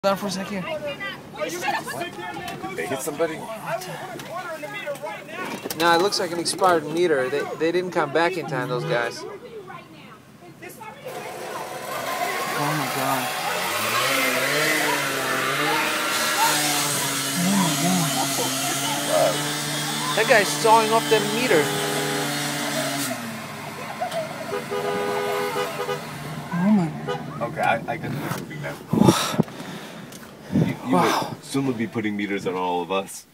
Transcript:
Down for a second. Did they hit somebody? No, it looks like an expired meter. They didn't come back in time, those guys. Oh my god. Oh my god. That guy's sawing off that meter. Oh my god. Okay, I can do moving now. You wow. would soon be putting meters on all of us.